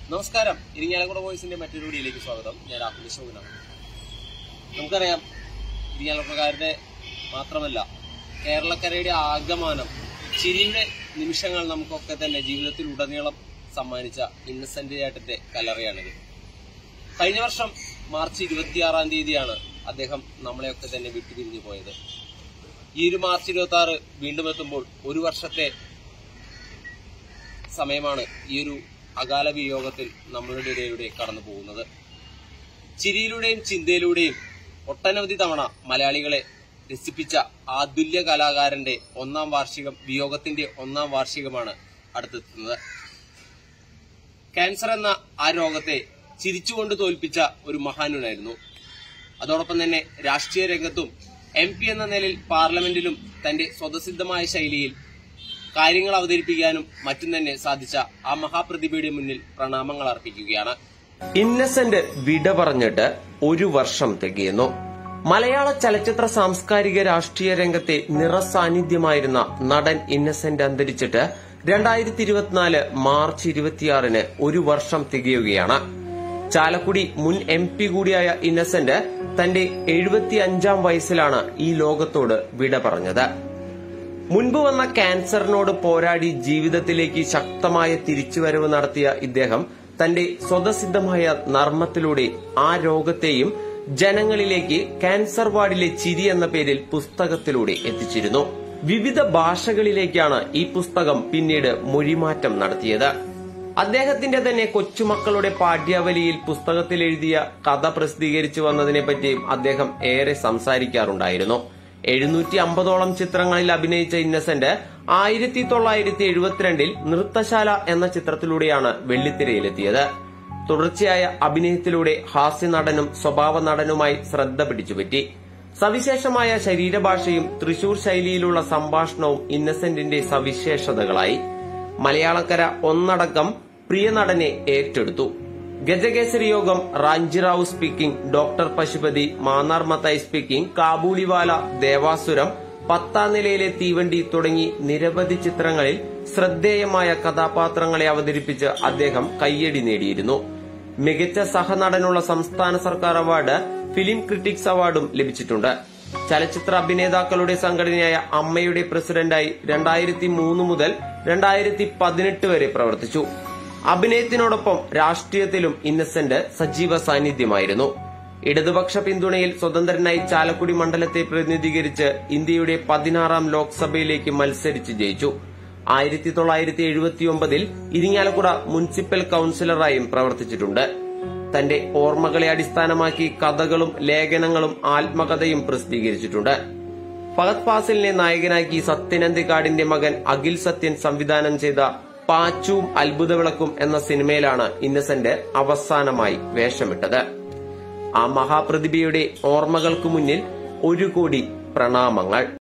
നമസ്കാരം. ഇരിങ്ങാലക്കുട വോയിസിന്റെ മറ്റൊരു വീഡിയോയിലേക്ക് സ്വാഗതം. ഞാൻ രാഹുൽ ശോകനാണ്. നമുക്കറിയാം, ഇരിങ്ങാലക്കുടക്കാരുടെ മാത്രമല്ല കേരളക്കരയുടെ ആകമാനം ചിരിയുടെ നിമിഷങ്ങൾ നമുക്കൊക്കെ തന്നെ ജീവിതത്തിൽ ഉടനീളം സമ്മാനിച്ച ഇന്നസെന്റ് ചേട്ടന്റെ കല്ലറയാണിത്. കഴിഞ്ഞ വർഷം മാർച്ച് 26 തീയതിയാണ് അദ്ദേഹം നമ്മളെയൊക്കെ തന്നെ വിട്ടുപിരിഞ്ഞു പോയത്. ഈ ഒരു മാർച്ച് 26 വീണ്ടും എത്തുമ്പോൾ ഒരു വർഷത്തെ സമയമാണ് ഈ ഒരു അകാല വിയോഗത്തിൽ നമ്മളുടെ ഇടയിലൂടെ കടന്നു പോകുന്നത്. ചിരിയിലൂടെയും ചിന്തയിലൂടെയും ഒട്ടനവധി തവണ മലയാളികളെ രസിപ്പിച്ച ആതുല്യ കലാകാരന്റെ വിയോഗത്തിന്റെ 1-ാം വാർഷികമാണ് അടുത്തെത്തുന്നത്. ക്യാൻസർ എന്ന ആ രോഗത്തെ ചിരിച്ചുകൊണ്ട് തോൽപ്പിച്ച ഒരു മഹാനുനായിരുന്നു. അതോടൊപ്പം തന്നെ രാഷ്ട്രീയ രംഗത്തും MP എന്ന നിലയിൽ പാർലമെന്റിലും തന്റെ സ്വതസിദ്ധമായ ശൈലിയിൽ കാര്യങ്ങൾ അവതരിപ്പിക്കാനും മറ്റും തന്നെ സാധിച്ച ആ മഹാപ്രതിഭയുടെ മുന്നിൽ പ്രണാമങ്ങൾ അർപ്പിക്കുകയാണ്. ഇന്നസെന്റ് വിട പറഞ്ഞിട്ട് ഒരു വർഷം തികയുന്നു. മലയാള ചലച്ചിത്ര സാംസ്കാരിക രാഷ്ട്രീയ രംഗത്തെ നിറസാന്നിധ്യമായിരുന്ന നടൻ ഇന്നസെന്റ് അന്തരിച്ചിട്ട് 2024 മാർച്ച് 26 ഒരു വർഷം തികയുകയാണ്. ചാലക്കുടി മുൻ MP കൂടിയായ ഇന്നസെന്റ് തന്റെ 75-ാം വയസ്സിലാണ് ഈ ലോകത്തോട് വിട പറഞ്ഞത്. മുൻപ് വന്ന ക്യാൻസറിനോട് പോരാടി ജീവിതത്തിലേക്ക് ശക്തമായ തിരിച്ചുവരവ് നടത്തിയ ഇദ്ദേഹം തന്റെ സ്വതസിദ്ധമായ നർമ്മത്തിലൂടെ ആ രോഗത്തെയും ജനങ്ങളിലേക്ക് ക്യാൻസർ വാർഡിലെ ചിരി എന്ന പേരിൽ പുസ്തകത്തിലൂടെ എത്തിച്ചിരുന്നു. വിവിധ ഭാഷകളിലേക്കാണ് ഈ പുസ്തകം പിന്നീട് മൊഴിമാറ്റം നടത്തിയത്. അദ്ദേഹത്തിന്റെ തന്നെ കൊച്ചുമക്കളുടെ പാഠ്യാവലിയിൽ പുസ്തകത്തിൽ എഴുതിയ കഥ പ്രസിദ്ധീകരിച്ചു വന്നതിനെപ്പറ്റിയും അദ്ദേഹം ഏറെ സംസാരിക്കാറുണ്ടായിരുന്നു. 750ഓളം ചിത്രങ്ങളിൽ അഭിനയിച്ച ഇന്നസെന്റ് 1972 നൃത്തശാല എന്ന ചിത്രത്തിലൂടെയാണ് വെള്ളിത്തിരയിലെത്തിയത്. തുടർച്ചയായ അഭിനയത്തിലൂടെ ഹാസ്യ നടനും സ്വഭാവ നടനുമായി ശ്രദ്ധ പിടിച്ചുപറ്റി. സവിശേഷമായ ശരീരഭാഷയും തൃശൂർ ശൈലിയിലുള്ള സംഭാഷണവും ഇന്നസെന്റിന്റെ സവിശേഷതകളായി. മലയാളക്കര ഒന്നടക്കം പ്രിയ നടനെ ഏറ്റെടുത്തു. Gajakesari Yogam, Ramji Rao speaking, doctor Pashupathi, Mannar Mathai speaking, Kabuliwala, Devasuram, 10-ാം നിലയിലെ തീവണ്ടി തുടങ്ങി നിരവധി ചിത്രങ്ങളിൽ ശ്രദ്ധേയമായ കഥാപാത്രങ്ങളെ അവതരിപ്പിച്ച് അദ്ദേഹം കയ്യടി നേടിയിരുന്നു. മികച്ച സഹനടനുള്ള സംസ്ഥാന സർക്കാർ അവാർഡ്, ഫിലിം ക്രിറ്റിക്സ് അവാർഡും ലഭിച്ചിട്ടുണ്ട്. ചലച്ചിത്ര അഭിനേതാക്കളുടെ സംഘടനയായ അമ്മയുടെ പ്രസിഡന്റായി 2003 മുതൽ 2018 വരെ പ്രവർത്തിച്ചു. അഭിനയത്തിനോടൊപ്പം രാഷ്ട്രീയത്തിലും ഇന്നസെന്റ് സജീവ സാന്നിധ്യമായിരുന്നു. ഇടതുപക്ഷ പിന്തുണയിൽ സ്വതന്ത്രനായി ചാലക്കുടി മണ്ഡലത്തെ പ്രതിനിധീകരിച്ച് ഇന്ത്യയുടെ 16-ാം ലോക്സഭയിലേക്ക് മത്സരിച്ച് ജയിച്ചു. 1979 ഇരിങ്ങാലക്കുട മുനിസിപ്പൽ കൌൺസിലറായും പ്രവർത്തിച്ചിട്ടുണ്ട്. തന്റെ ഓർമ്മകളെ അടിസ്ഥാനമാക്കി കഥകളും ലേഖനങ്ങളും ആത്മകഥയും പ്രസിദ്ധീകരിച്ചിട്ടുണ്ട്. ഫഹദ് ഫാസിലിനെ നായകനാക്കി സത്യൻ അന്തിക്കാടിന്റെ മകൻ അഖിൽ സത്യൻ സംവിധാനം ചെയ്ത പാച്ചുവും അത്ഭുതവിളക്കും എന്ന സിനിമയിലാണ് ഇന്നസെന്റ് അവസാനമായി വേഷമിട്ടത്. ആ മഹാപ്രതിഭയുടെ ഓർമ്മകൾക്ക് മുന്നിൽ 1 കോടി പ്രണാമങ്ങൾ.